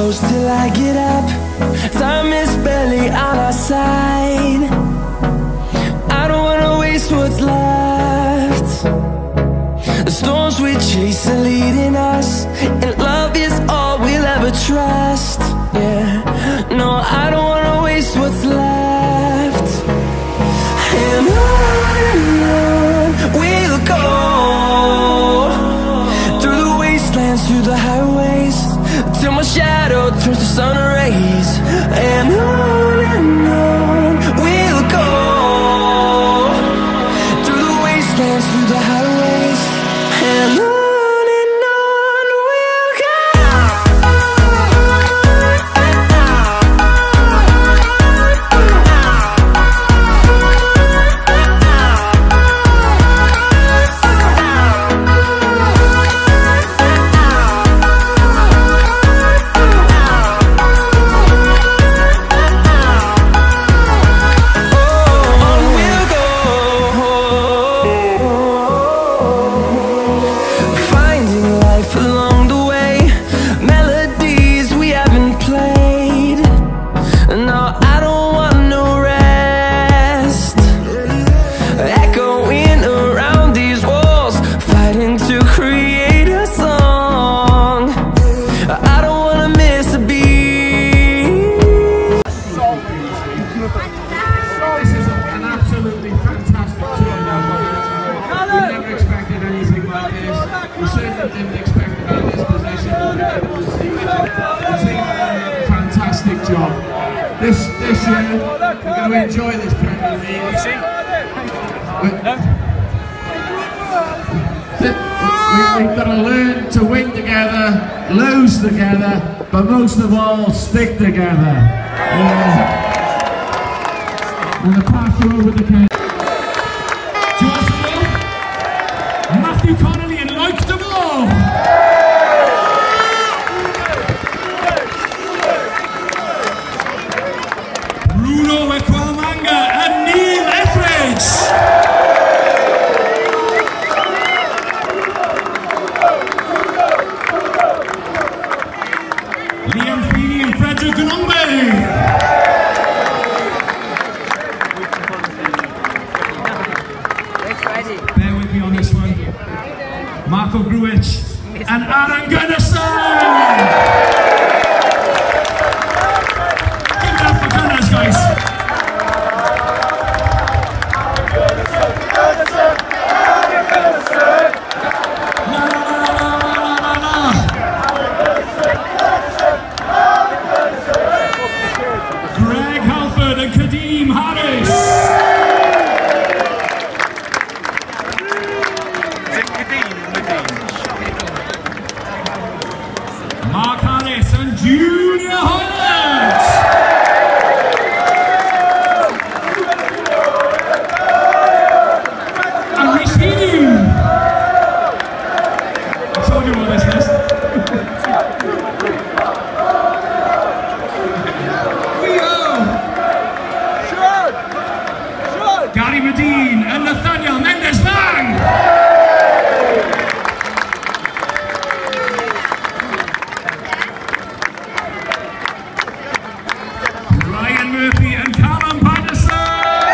close till I get up. Time is barely on our side. I don't wanna waste what's left. The storms we chase are leading us, and love is all we'll ever trust. Yeah, no, I don't wanna waste what's left. And on we'll go, through the wastelands, through the highways, till my shadow turns to sun rays. And on we'll go, through the wastelands, through the highways, and on. Didn't expect about this position, fantastic job. This year, we're going to enjoy this Premier League. We've got to learn to win together, lose together, but most of all, stick together. And the pass over the cane. Matthew Connolly and likes the ball. Bruno Ekwamanga and Neil Etheridge. Liam Feeney and Frederick Gnombe. Bear with me on this one. Marco Grujic and Aaron Gunnarsson. Give it up for Gunners, guys. La, la, la, la, la, la. Greg Halford and Kadeem Harris. Mark Harris and Junior Holland. And Rhys Heaney. I told you about this list. Gary Medine and Nathaniel Mendes-Bang. Murphy and Callum Patterson.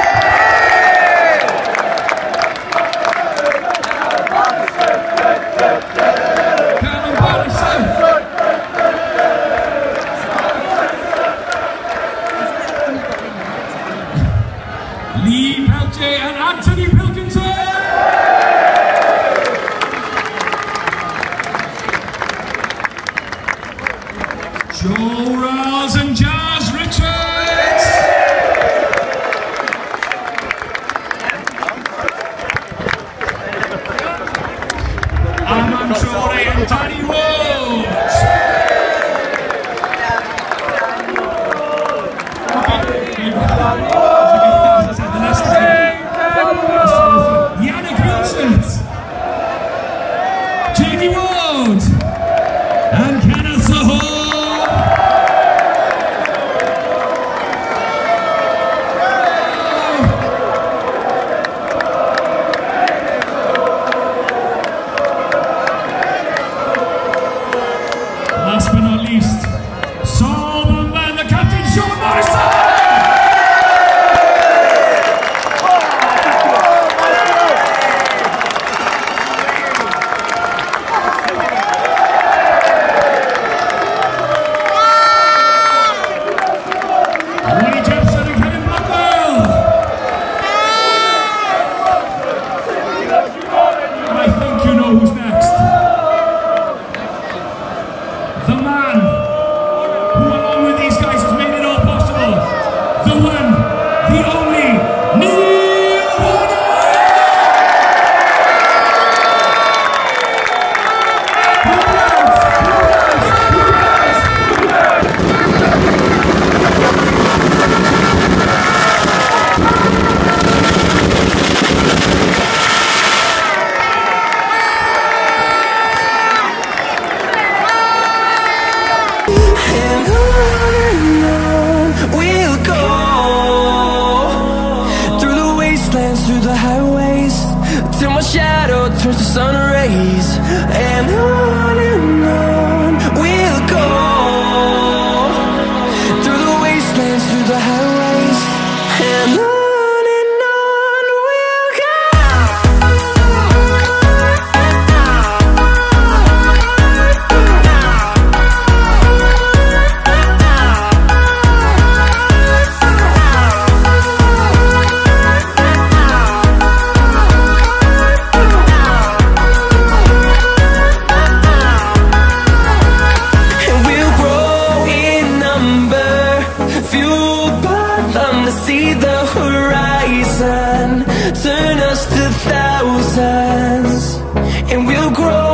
Callum Patterson. Lee Peltier and Anthony Pilkington. Joe Rawls and Jazz Richards. Aman Traore and Danny Woods. turn us to thousands, and we'll grow